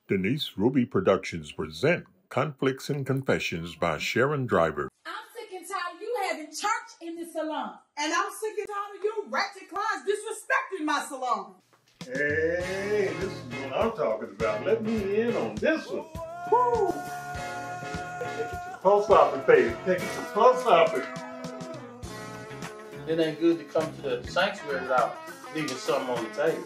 Denise Ruby Productions present Conflicts and Confessions by Sharon Driver. I'm sick and tired of you having church in the salon. And I'm sick and tired of you ratchet clients disrespecting my salon. Hey, this is what I'm talking about. Let me in on this one. Woo! Take it to the post office, baby. Take it to the post office. It ain't good to come to the sanctuary without leaving something on the table.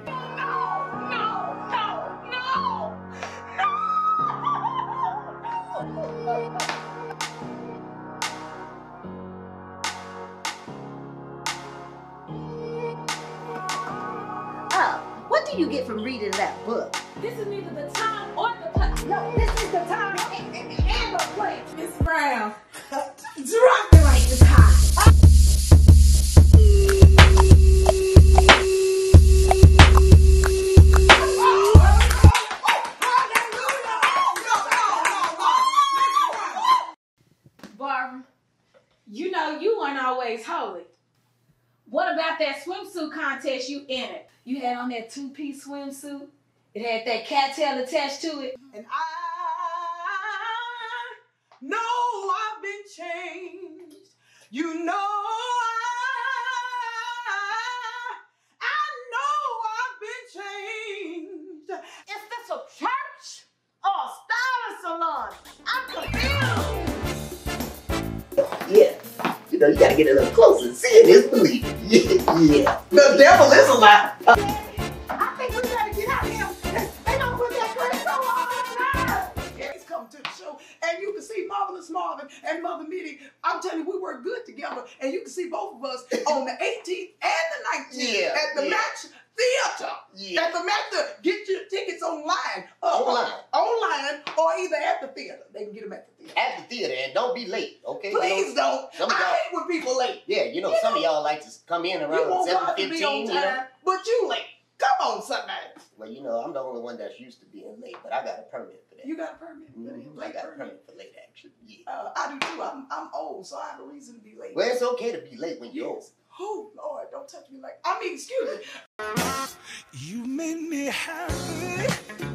What do you get from reading that book? This is neither the time or the place. No, this is the time and the place. Miss Brown, drop me like this hot. Barbara, you know you weren't always holy. What about that swimsuit contest you entered? You had on that two-piece swimsuit. It had that cattail attached to it. And I know I've been changed. You know I know I've been changed. Is this a church or a styling salon? I'm confused. Yeah. You know, you gotta get a little closer. Seeing is believing. Yeah. The devil is a lie. I think we gotta get out of here. They don't put that curse on our Gary's coming to the show, and you can see Marvelous Marvin and Mother Mitty. I'm telling you, we work good together, and you can see both of us on the 18th and the 19th at the Match Theater. Yeah. At the Match Theater. Get your tickets online. Online. Or either at the theater. They can get them at the theater. At the theater, and don't be late, okay? Please you know, don't. I hate when people late. Yeah, you know, some of y'all like to come in You around won't want to 7:15, be on you time, know. but you late. Come on, somebody. Well, you know, I'm the only one that's used to being late, but I got a permit for that. You got a permit? I got a permit for late action. Yeah. I do too. I'm old, so I have a reason to be late. Well, it's okay to be late when you're old. Oh, Lord, don't touch me like... I mean, excuse me. You made me happy.